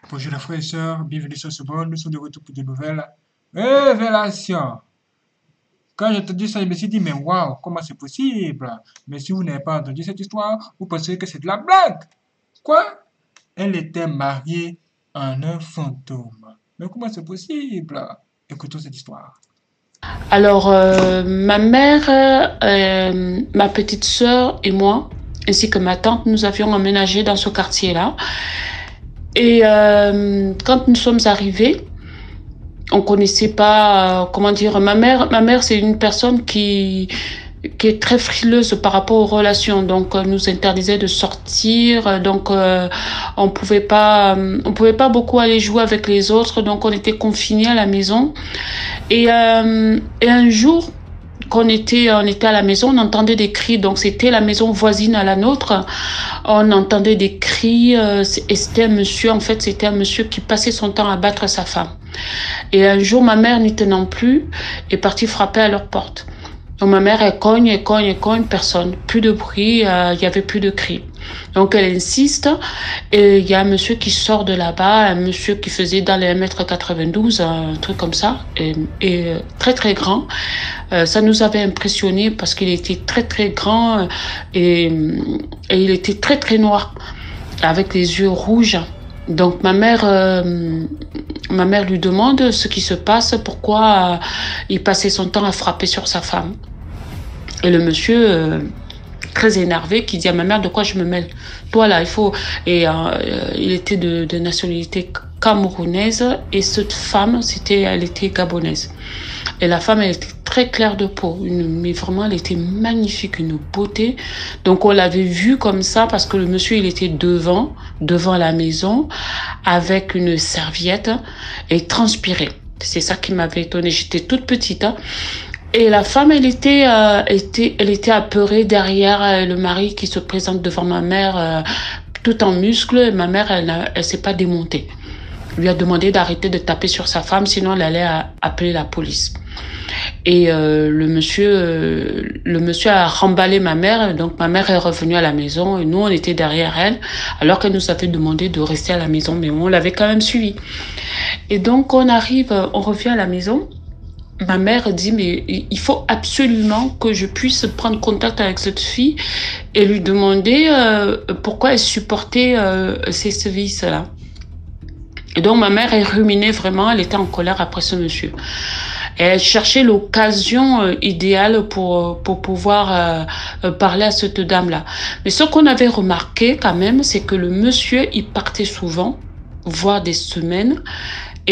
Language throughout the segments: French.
Bonjour les frères et sœurs, bienvenue sur ce monde, nous sommes de retour pour de nouvelles révélations. Quand j'ai entendu ça, je me suis dit, mais waouh, comment c'est possible? Mais si vous n'avez pas entendu cette histoire, vous pensez que c'est de la blague. Quoi? Elle était mariée en un fantôme. Mais comment c'est possible? Écoutons cette histoire. Alors, ma mère, ma petite sœur et moi, ainsi que ma tante, nous avions emménagé dans ce quartier-là. Et quand nous sommes arrivés, on connaissait pas, comment dire, ma mère, c'est une personne qui est très frileuse par rapport aux relations, donc nous interdisait de sortir, on pouvait pas beaucoup aller jouer avec les autres, donc on était confinés à la maison. Et un jour, on était à la maison, on entendait des cris. Donc, c'était la maison voisine à la nôtre. On entendait des cris. Et c'était un monsieur, en fait, c'était un monsieur qui passait son temps à battre sa femme. Et un jour, ma mère, n'y tenant plus, est partie frapper à leur porte. Donc ma mère, elle cogne, elle cogne, elle cogne, personne. Plus de bruit, il y avait plus de cris. Donc elle insiste et il y a un monsieur qui sort de là-bas, un monsieur qui faisait dans les 1,92 m, un truc comme ça, et très très grand. Ça nous avait impressionné parce qu'il était très très grand et il était très très noir, avec les yeux rouges. Donc ma mère lui demande ce qui se passe, pourquoi il passait son temps à frapper sur sa femme. Et le monsieur, très énervé, qui dit à ma mère de quoi je me mêle. Toi là, il faut. Et il était de nationalité camerounaise et cette femme, elle était gabonaise. Et la femme, elle était très claire de peau, mais vraiment, elle était magnifique, une beauté. Donc, on l'avait vue comme ça parce que le monsieur, il était devant la maison, avec une serviette et transpirait. C'est ça qui m'avait étonnée. J'étais toute petite, hein. Et la femme, elle était apeurée derrière le mari qui se présente devant ma mère, tout en muscles. Et ma mère, elle s'est pas démontée. Elle lui a demandé d'arrêter de taper sur sa femme, sinon elle allait appeler la police. Et le monsieur a remballé ma mère, donc ma mère est revenue à la maison et nous on était derrière elle, alors qu'elle nous avait demandé de rester à la maison, mais on l'avait quand même suivi. Et donc on revient à la maison. Ma mère dit, mais il faut absolument que je puisse prendre contact avec cette fille et lui demander pourquoi elle supportait ces sévices-là. Et donc ma mère, elle ruminait vraiment, elle était en colère après ce monsieur. Et elle cherchait l'occasion idéale pour pouvoir parler à cette dame-là. Mais ce qu'on avait remarqué quand même, c'est que le monsieur, il partait souvent, voire des semaines, et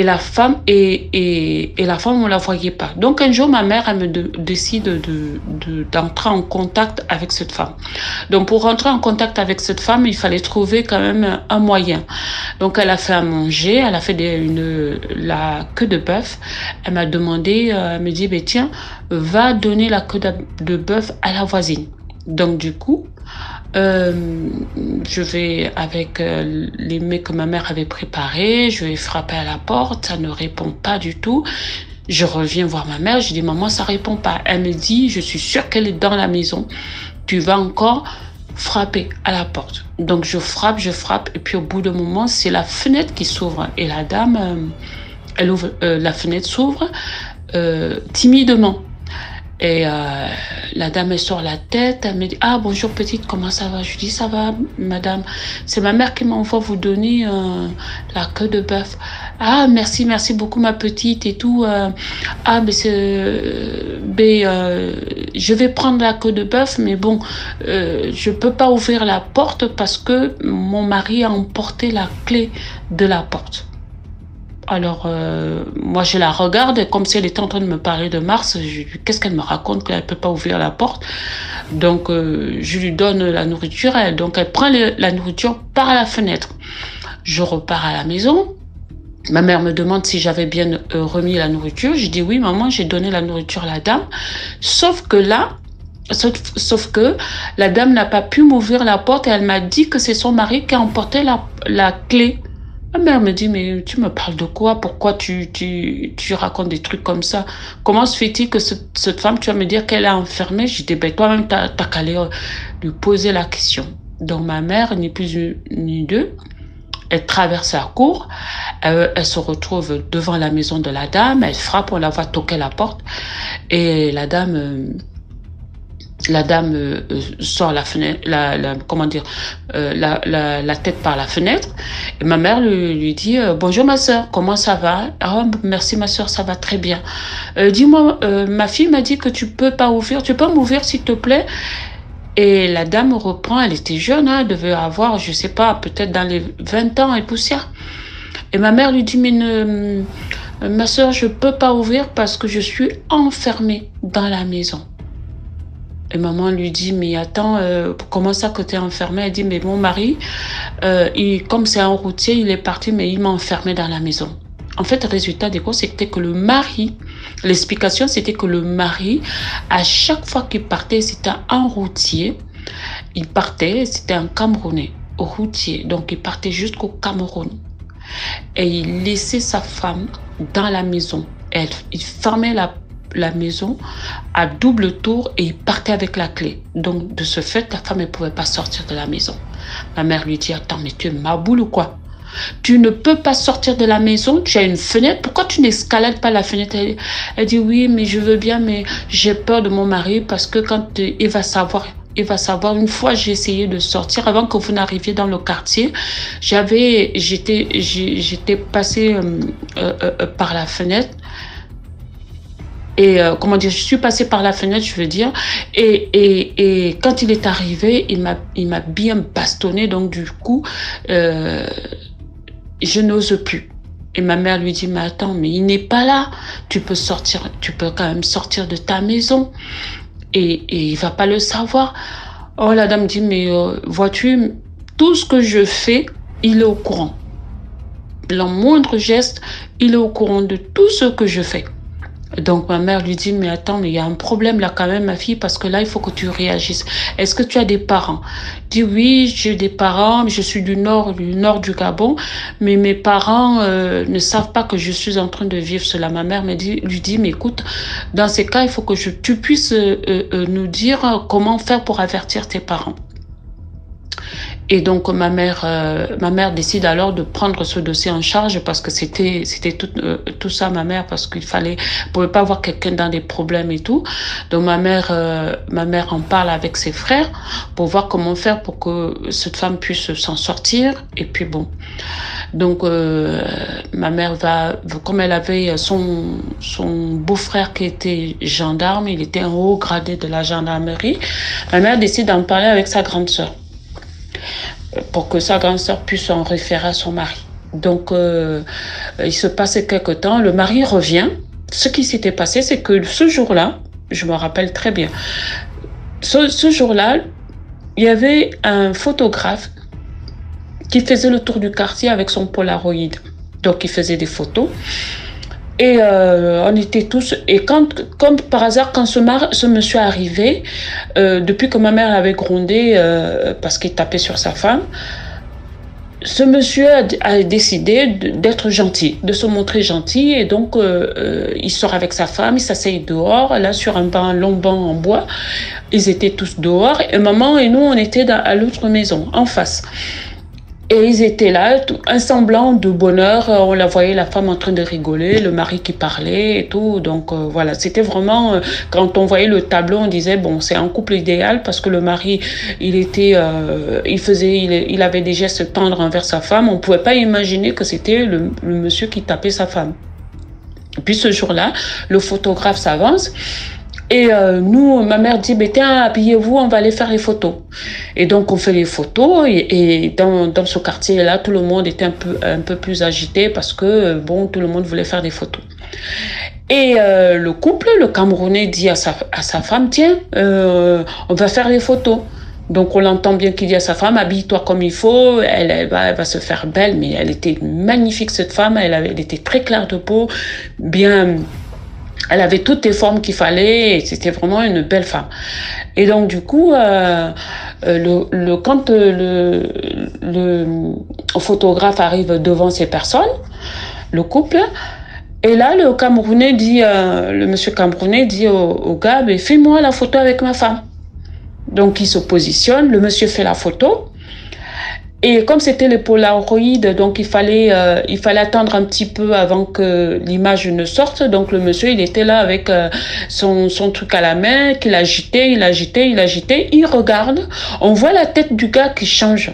la femme, on la voyait pas. Donc un jour, ma mère, décide d'entrer en contact avec cette femme. Donc pour rentrer en contact avec cette femme, il fallait trouver quand même un moyen. Donc elle a fait à manger, elle a fait la queue de bœuf. Elle m'a demandé, elle me dit, ben tiens, va donner la queue de bœuf à la voisine. Donc du coup, euh, je vais avec les mets que ma mère avait préparés, je vais frapper à la porte, ça ne répond pas du tout. Je reviens voir ma mère, je dis maman, ça répond pas. Elle me dit, je suis sûre qu'elle est dans la maison. Tu vas encore frapper à la porte. Donc je frappe, et puis au bout d'un moment, c'est la fenêtre qui s'ouvre et la dame, elle ouvre, la fenêtre s'ouvre timidement. Et la dame, elle sort la tête, elle me dit, ah bonjour petite, comment ça va? Je dis, ça va madame, c'est ma mère qui m'envoie vous donner la queue de bœuf. Ah merci, merci beaucoup ma petite et tout. Ah je vais prendre la queue de bœuf, mais bon, je peux pas ouvrir la porte parce que mon mari a emporté la clé de la porte. Alors, moi, je la regarde comme si elle était en train de me parler de Mars. Qu'est-ce qu'elle me raconte qu'elle ne peut pas ouvrir la porte? Donc, je lui donne la nourriture. Donc, elle prend la nourriture par la fenêtre. Je repars à la maison. Ma mère me demande si j'avais bien remis la nourriture. Je dis oui, maman, j'ai donné la nourriture à la dame. Sauf que là, sauf que la dame n'a pas pu m'ouvrir la porte et elle m'a dit que c'est son mari qui a emporté la clé. Ma mère me dit, mais tu me parles de quoi? Pourquoi tu racontes des trucs comme ça? Comment se fait-il que cette femme, tu vas me dire qu'elle est enfermée? Je dis, ben toi-même, t'as qu'à aller lui poser la question. Donc ma mère, ni plus ni deux, Elle traverse la cour, elle se retrouve devant la maison de la dame, elle frappe, on la voit toquer la porte et la dame sort la fenêtre, comment dire, la tête par la fenêtre. Et ma mère lui dit bonjour ma soeur, comment ça va? Ah, merci ma soeur, ça va très bien. Dis-moi, ma fille m'a dit que tu peux pas ouvrir, tu peux m'ouvrir s'il te plaît? Et la dame reprend, elle était jeune, hein, elle devait avoir, je sais pas, peut-être dans les 20 ans et poussière. Et ma mère lui dit mais ma soeur, je peux pas ouvrir parce que je suis enfermée dans la maison. Et maman lui dit, mais attends, comment ça que tu es enfermée? Elle dit, mais mon mari, comme c'est un routier, il est parti, mais il m'a enfermée dans la maison. En fait, le résultat des courses, c'était que le mari, l'explication, c'était que le mari, à chaque fois qu'il partait, c'était un routier, il partait, c'était un Camerounais, routier, donc il partait jusqu'au Cameroun. Et il laissait sa femme dans la maison. Il fermait la maison à double tour et il partait avec la clé. Donc, de ce fait, la femme ne pouvait pas sortir de la maison. Ma mère lui dit, attends, mais tu es ma boule ou quoi? Tu ne peux pas sortir de la maison, tu as une fenêtre, pourquoi tu n'escalades pas la fenêtre? Elle dit, oui, mais je veux bien, mais j'ai peur de mon mari parce que quand il va savoir, une fois j'ai essayé de sortir avant que vous n'arriviez dans le quartier, j'étais passée par la fenêtre. Et comment dire, je suis passée par la fenêtre, je veux dire, et quand il est arrivé, il m'a bien bastonné, donc du coup, je n'ose plus. Et ma mère lui dit, mais attends, mais il n'est pas là, tu peux sortir, tu peux quand même sortir de ta maison, et il va pas le savoir. Oh, la dame dit, mais vois-tu, tout ce que je fais, il est au courant. Le moindre geste, il est au courant de tout ce que je fais. Donc ma mère lui dit, mais attends, mais il y a un problème là quand même ma fille, parce que là il faut que tu réagisses. Est-ce que tu as des parents? Dit oui, j'ai des parents, je suis du nord du Gabon, mais mes parents ne savent pas que je suis en train de vivre cela. Ma mère lui dit, mais écoute, dans ces cas il faut que tu puisses nous dire comment faire pour avertir tes parents. Et donc ma mère décide alors de prendre ce dossier en charge parce que c'était tout ça ma mère, parce qu'il pouvait pas avoir quelqu'un dans des problèmes et tout. Donc ma mère en parle avec ses frères pour voir comment faire pour que cette femme puisse s'en sortir. Et puis bon, donc ma mère comme elle avait son beau-frère qui était gendarme, il était un haut gradé de la gendarmerie, ma mère décide d'en parler avec sa grande sœur, pour que sa grande sœur puisse en référer à son mari. Donc, il se passait quelque temps, le mari revient. Ce qui s'était passé, c'est que ce jour-là, je me rappelle très bien, ce jour-là, il y avait un photographe qui faisait le tour du quartier avec son Polaroid. Donc, il faisait des photos. Et on était tous, et comme par hasard, quand ce monsieur arrivait, depuis que ma mère l'avait grondé parce qu'il tapait sur sa femme, ce monsieur a décidé d'être gentil, de se montrer gentil, et donc il sort avec sa femme, il s'asseye dehors, là sur un long banc en bois, ils étaient tous dehors, et maman et nous on était à l'autre maison, en face. Et ils étaient là, un semblant de bonheur, on la voyait, la femme en train de rigoler, le mari qui parlait et tout, donc voilà, c'était vraiment, quand on voyait le tableau, on disait, bon, c'est un couple idéal, parce que le mari, il avait des gestes tendres envers sa femme, on pouvait pas imaginer que c'était le monsieur qui tapait sa femme. Et puis ce jour-là, le photographe s'avance, et nous, ma mère dit, mais tiens, habillez-vous, on va aller faire les photos. Et donc, on fait les photos. Et dans ce quartier-là, tout le monde était un peu plus agité parce que, bon, tout le monde voulait faire des photos. Et le couple, le Camerounais, dit à sa femme, tiens, on va faire les photos. Donc, on l'entend bien qu'il dit à sa femme, habille-toi comme il faut. Elle va se faire belle, mais elle était magnifique, cette femme. Elle était très claire de peau, bien... Elle avait toutes les formes qu'il fallait, et c'était vraiment une belle femme. Et donc du coup, quand le photographe arrive devant ces personnes, le couple, et là le monsieur Camerounais dit au gars, mais fais-moi la photo avec ma femme. Donc il se positionne, le monsieur fait la photo. Et comme c'était les Polaroid, donc il fallait attendre un petit peu avant que l'image ne sorte. Donc le monsieur, il était là avec son truc à la main, qu'il agitait, il agitait, il agitait. Il regarde, on voit la tête du gars qui change.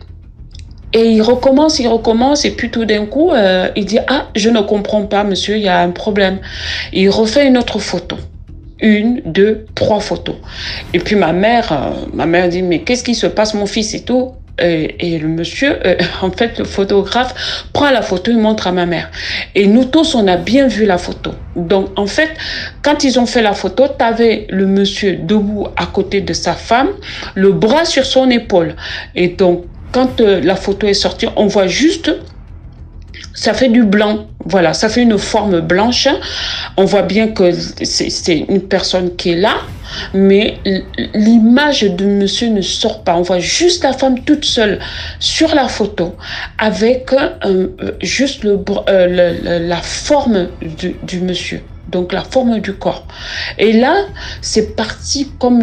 Et il recommence, et puis tout d'un coup, il dit, ah, je ne comprends pas, monsieur, il y a un problème. Et il refait une autre photo. Une, deux, trois photos. Et puis ma mère dit, mais qu'est-ce qui se passe, mon fils et tout? Et le monsieur, en fait, le photographe prend la photo, il montre à ma mère. Et nous tous, on a bien vu la photo. Donc, en fait, quand ils ont fait la photo, tu avais le monsieur debout à côté de sa femme, le bras sur son épaule. Et donc, quand la photo est sortie, on voit juste, ça fait du blanc. Voilà, ça fait une forme blanche. On voit bien que c'est une personne qui est là, mais l'image de monsieur ne sort pas. On voit juste la femme toute seule sur la photo avec juste la forme du monsieur. Donc la forme du corps. Et là, c'est parti comme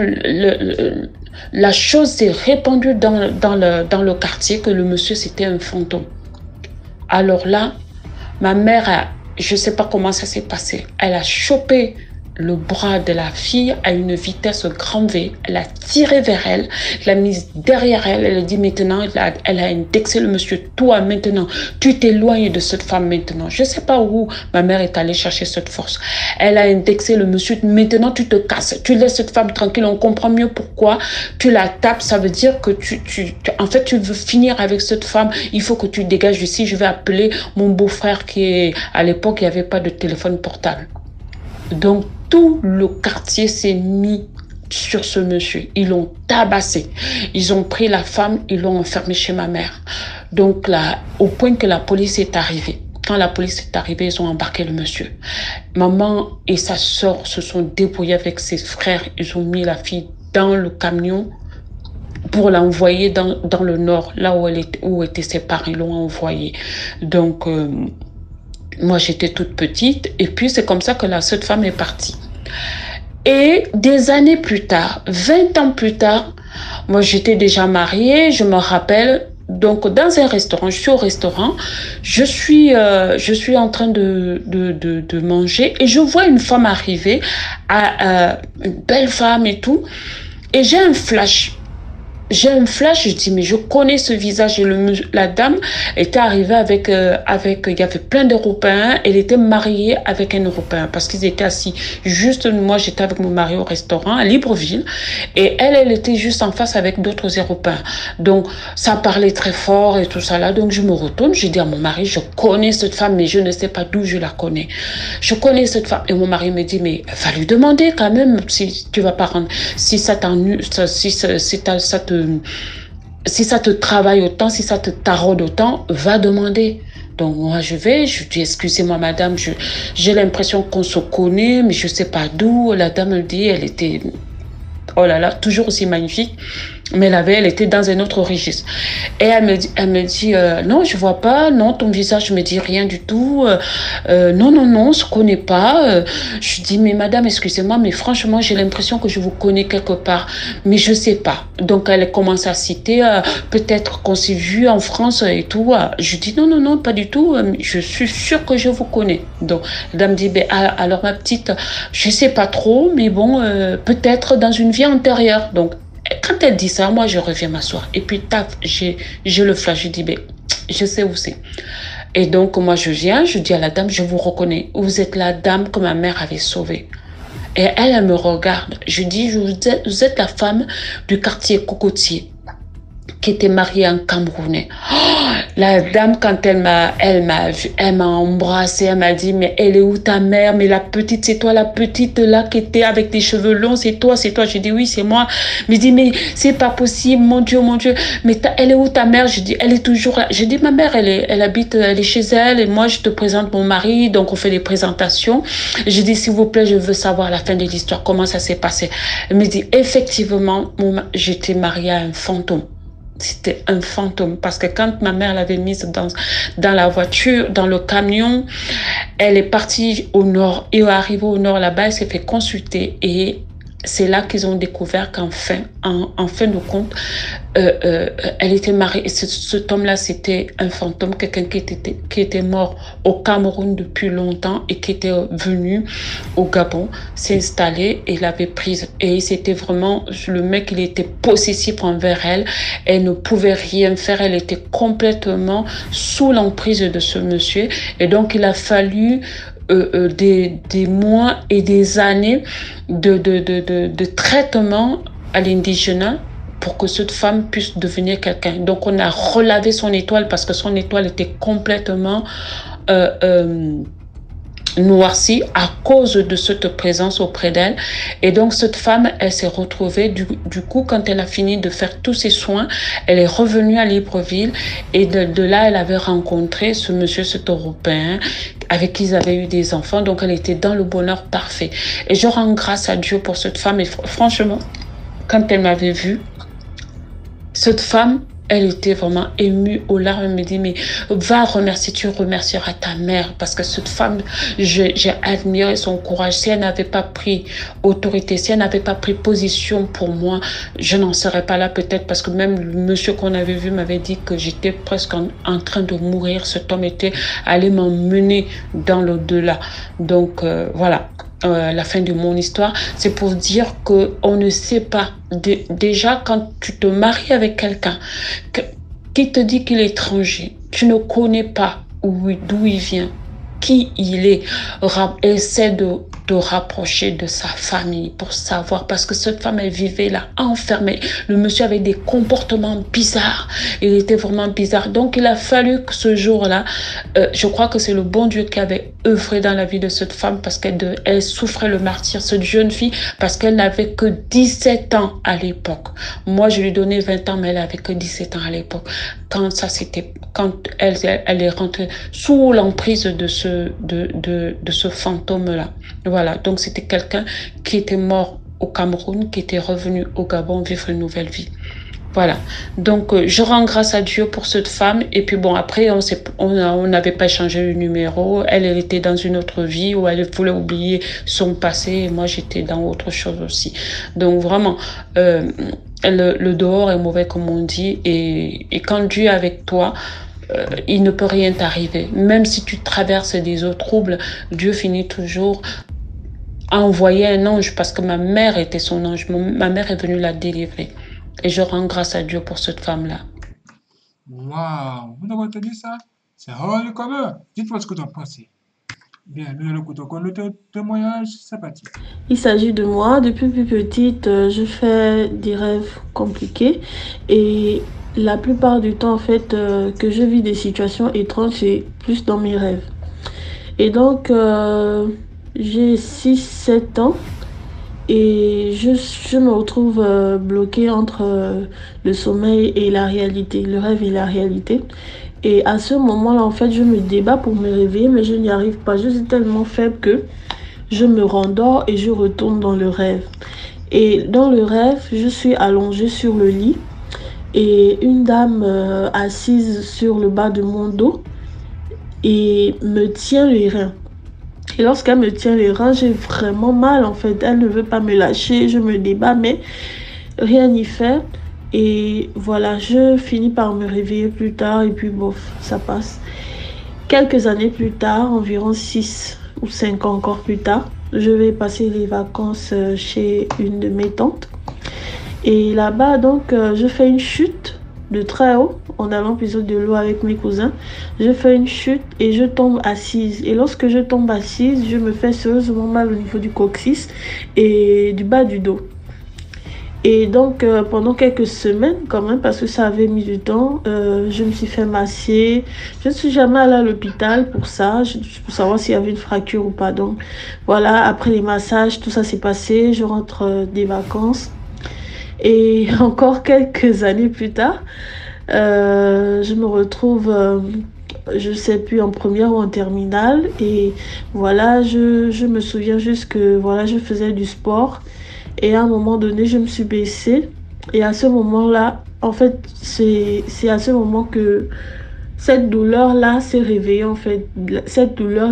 la chose s'est répandue dans le quartier que le monsieur, c'était un fantôme. Alors là, ma mère, je ne sais pas comment ça s'est passé. Elle a chopé le bras de la fille à une vitesse grand V. Elle a tiré vers elle, l'a mise derrière elle. Elle a dit maintenant, elle a indexé le monsieur. Toi, maintenant, tu t'éloignes de cette femme maintenant. Je ne sais pas où ma mère est allée chercher cette force. Elle a indexé le monsieur. Maintenant, tu te casses. Tu laisses cette femme tranquille. On comprend mieux pourquoi tu la tapes. Ça veut dire que en fait, tu veux finir avec cette femme. Il faut que tu dégages d'ici. Je vais appeler mon beau-frère qui est, à l'époque, il n'y avait pas de téléphone portable. Donc, tout le quartier s'est mis sur ce monsieur. Ils l'ont tabassé. Ils ont pris la femme, ils l'ont enfermée chez ma mère. Donc là, au point que la police est arrivée. Quand la police est arrivée, ils ont embarqué le monsieur. Maman et sa sœur se sont débrouillés avec ses frères. Ils ont mis la fille dans le camion pour l'envoyer dans le nord, là où étaient ses parents. Ils l'ont envoyée. Donc, moi, j'étais toute petite. Et puis, c'est comme ça que cette femme est partie. Et des années plus tard, 20 ans plus tard, moi, j'étais déjà mariée, je me rappelle. Donc, dans un restaurant, je suis au restaurant, je suis en train de manger et je vois une femme arriver, une belle femme et tout. Et j'ai un flash. Je dis, mais je connais ce visage. Et la dame était arrivée avec, il y avait plein d'Européens. Elle était mariée avec un Européen parce qu'ils étaient assis. Juste, moi, j'étais avec mon mari au restaurant à Libreville. Et elle était juste en face avec d'autres Européens. Donc, ça parlait très fort et tout ça là. Donc, je me retourne. Je dis à mon mari, je connais cette femme, mais je ne sais pas d'où je la connais. Je connais cette femme. Et mon mari me dit, mais va lui demander quand même si tu vas pas rendre, si ça t'ennuie, si ça te travaille autant, si ça te taraude autant, va demander. Donc moi je dis excusez-moi madame, j'ai l'impression qu'on se connaît, mais je sais pas d'où. La dame me dit, elle était, oh là là, toujours aussi magnifique. Mais elle était dans un autre registre. Et elle me dit non, je vois pas, non, ton visage me dit rien du tout, non, on se connaît pas. Je dis, mais madame, excusez-moi, mais franchement, j'ai l'impression que je vous connais quelque part, mais je sais pas. Donc, elle commence à citer, peut-être qu'on s'est vu en France et tout. Je dis, non, pas du tout, je suis sûre que je vous connais. Donc, la dame dit, ben, alors ma petite, je sais pas trop, mais bon, peut-être dans une vie antérieure. Donc, quand elle dit ça, moi, je reviens m'asseoir. Et puis, taf, j'ai le flash. Je dis, ben, je sais où c'est. Et donc, moi, je viens, je dis à la dame, je vous reconnais. Vous êtes la dame que ma mère avait sauvée. Et elle me regarde. Je dis, vous êtes la femme du quartier Cocotier qui était mariée en Camerounais. Oh, la dame, quand elle m'a embrassée, elle m'a dit, mais elle est où ta mère? Mais la petite, c'est toi, la petite là qui était avec tes cheveux longs, c'est toi. Je dis, oui, c'est moi. Elle me dit, mais c'est pas possible, mon Dieu. Mais elle est où ta mère? Je dis, elle est toujours là. Je dis, ma mère, elle habite, elle est chez elle, et moi, je te présente mon mari, donc on fait des présentations. Je dis, s'il vous plaît, je veux savoir la fin de l'histoire, comment ça s'est passé. Elle me dit, effectivement, j'étais mariée à un fantôme. C'était un fantôme parce que quand ma mère l'avait mise dans la voiture, dans le camion, elle est partie au nord et arrivée au nord là-bas, elle s'est fait consulter et c'est là qu'ils ont découvert qu'en fin de compte, elle était mariée. Et cet homme-là, c'était un fantôme, quelqu'un qui était mort au Cameroun depuis longtemps et qui était venu au Gabon, s'est installé et l'avait prise. Et c'était vraiment, le mec, il était possessif envers elle. Elle ne pouvait rien faire. Elle était complètement sous l'emprise de ce monsieur. Et donc, il a fallu des mois et des années de traitement à l'indigène pour que cette femme puisse devenir quelqu'un. Donc, on a relavé son étoile parce que son étoile était complètement noircie à cause de cette présence auprès d'elle. Et donc, cette femme, elle s'est retrouvée, du coup, quand elle a fini de faire tous ses soins, elle est revenue à Libreville et de là, elle avait rencontré ce monsieur, cet Européen, avec qui ils avaient eu des enfants. Donc, elle était dans le bonheur parfait. Et je rends grâce à Dieu pour cette femme. Et franchement, quand elle m'avait vue, cette femme, elle était vraiment émue aux larmes. Elle me dit, mais va remercier, tu remercieras ta mère. Parce que cette femme, j'ai admiré son courage. Si elle n'avait pas pris autorité, si elle n'avait pas pris position pour moi, je n'en serais pas là peut-être. Parce que même le monsieur qu'on avait vu m'avait dit que j'étais presque en train de mourir. Cet homme était allé m'emmener dans l'au-delà. Donc voilà. La fin de mon histoire, c'est pour dire que on ne sait pas. Déjà, quand tu te maries avec quelqu'un qui te dit qu'il est étranger, tu ne connais pas d'où il vient, qui il est, essaie de rapprocher de sa famille pour savoir, parce que cette femme, elle vivait là, enfermée. Le monsieur avait des comportements bizarres. Il était vraiment bizarre. Donc, il a fallu que ce jour-là, je crois que c'est le bon Dieu qui avait œuvré dans la vie de cette femme parce elle souffrait le martyre, cette jeune fille, parce qu'elle n'avait que 17 ans à l'époque. Moi, je lui donnais 20 ans, mais elle avait que 17 ans à l'époque. Quand elle est rentrée sous l'emprise de ce fantôme-là. Voilà, donc c'était quelqu'un qui était mort au Cameroun, qui était revenu au Gabon vivre une nouvelle vie. Voilà, donc je rends grâce à Dieu pour cette femme. Et puis bon, après, on n'avait pas changé le numéro. Elle était dans une autre vie où elle voulait oublier son passé. Et moi, j'étais dans autre chose aussi. Donc vraiment, le dehors est mauvais, comme on dit. Et quand Dieu est avec toi, il ne peut rien t'arriver. Même si tu traverses des eaux troubles, Dieu finit toujours à envoyer un ange parce que ma mère était son ange. Ma mère est venue la délivrer. Et je rends grâce à Dieu pour cette femme-là. Waouh, vous avez entendu ça? C'est hors du commun. Dites-moi ce que vous en pensez. Bien, nous écoutons le témoignage sympathique. Il s'agit de moi. Depuis plus petite, je fais des rêves compliqués et la plupart du temps, en fait, que je vis des situations étranges, c'est plus dans mes rêves. Et donc, j'ai 6 7 ans et je me retrouve bloquée entre le sommeil et la réalité, le rêve et la réalité. Et à ce moment-là, en fait, je me débat pour me réveiller, mais je n'y arrive pas. Je suis tellement faible que je me rendors et je retourne dans le rêve. Et dans le rêve, je suis allongée sur le lit et une dame assise sur le bas de mon dos et me tient les reins. Et lorsqu'elle me tient les reins, j'ai vraiment mal en fait. Elle ne veut pas me lâcher, je me débat, mais rien n'y fait. Et voilà, je finis par me réveiller plus tard et puis bof, ça passe. Quelques années plus tard, environ 6 ou 5 ans encore plus tard, je vais passer les vacances chez une de mes tantes. Et là-bas, donc, je fais une chute de très haut en allant puiser de l'eau avec mes cousins. Je fais une chute et je tombe assise. Et lorsque je tombe assise, je me fais sérieusement mal au niveau du coccyx et du bas du dos. Et donc, pendant quelques semaines, quand même, parce que ça avait mis du temps, je me suis fait masser. Je ne suis jamais allée à l'hôpital pour ça, pour savoir s'il y avait une fracture ou pas. Donc, voilà, après les massages, tout ça s'est passé. Je rentre des vacances. Et encore quelques années plus tard, je me retrouve, je ne sais plus, en première ou en terminale. Et voilà, je me souviens juste que voilà, je faisais du sport. Et à un moment donné, je me suis baissée. Et à ce moment-là, en fait, c'est à ce moment que cette douleur-là s'est réveillée, en fait. Cette douleur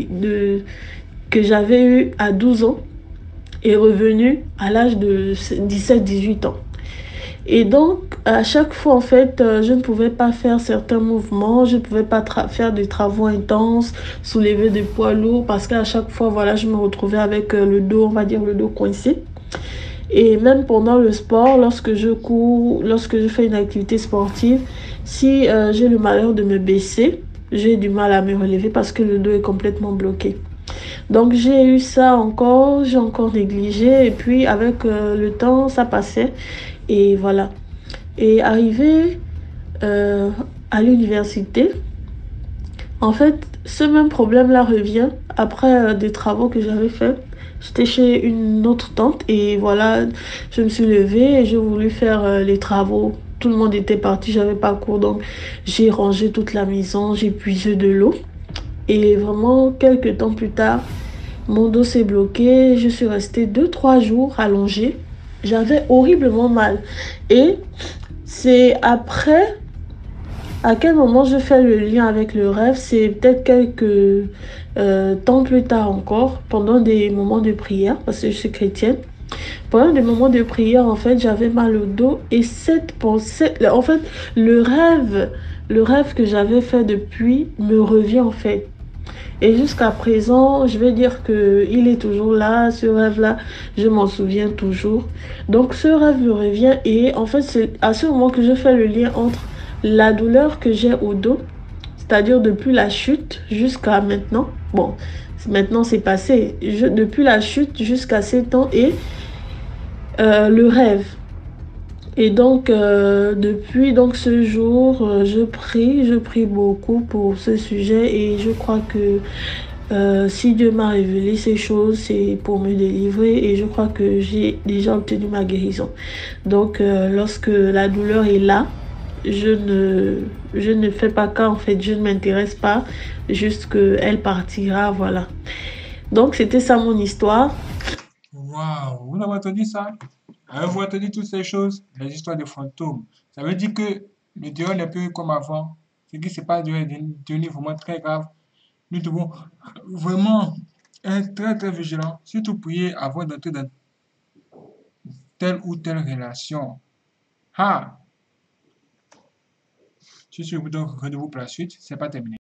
que j'avais eue à 12 ans est revenue à l'âge de 17 18 ans. Et donc, à chaque fois, en fait, je ne pouvais pas faire certains mouvements, je ne pouvais pas faire des travaux intenses, soulever des poids lourds, parce qu'à chaque fois, voilà, je me retrouvais avec le dos, on va dire le dos coincé. Et même pendant le sport, lorsque je cours, lorsque je fais une activité sportive, si j'ai le malheur de me baisser, j'ai du mal à me relever parce que le dos est complètement bloqué. Donc j'ai eu ça encore, j'ai encore négligé et puis avec le temps, ça passait et voilà. Et arrivé euh, à l'université, en fait, ce même problème-là revient après des travaux que j'avais faits. J'étais chez une autre tante et voilà, je me suis levée et j'ai voulu faire les travaux. Tout le monde était parti, j'avais pas cours, donc j'ai rangé toute la maison, j'ai puisé de l'eau. Et vraiment, quelques temps plus tard, mon dos s'est bloqué. Je suis restée 2, 3 jours allongée. J'avais horriblement mal. Et c'est après, à quel moment je fais le lien avec le rêve, c'est peut-être quelques temps plus tard encore, pendant des moments de prière, parce que je suis chrétienne. Pendant des moments de prière, en fait, j'avais mal au dos et cette pensée, en fait, le rêve, le rêve que j'avais fait depuis me revient en fait. Et jusqu'à présent, je vais dire que il est toujours là, ce rêve-là, je m'en souviens toujours. Donc ce rêve me revient et en fait, c'est à ce moment que je fais le lien entre la douleur que j'ai au dos, c'est-à-dire depuis la chute jusqu'à maintenant. Bon, maintenant c'est passé. Depuis la chute jusqu'à 7 ans et le rêve. Et donc, depuis donc ce jour, je prie beaucoup pour ce sujet et je crois que si Dieu m'a révélé ces choses, c'est pour me délivrer et je crois que j'ai déjà obtenu ma guérison. Donc, lorsque la douleur est là, je ne, je ne fais pas cas, en fait, je ne m'intéresse pas, juste qu'elle partira, voilà. Donc, c'était ça mon histoire. Waouh, vous avez entendu ça? Avez-vous entendu toutes ces choses? Les histoires de fantômes. Ça veut dire que le dehors n'est plus comme avant. Ce qui se passe dehors est devenu vraiment très grave. Nous devons vraiment être très très vigilants, surtout prier avant d'entrer dans telle ou telle relation. Ah, je suis donc rendez-vous pour la suite, c'est pas terminé.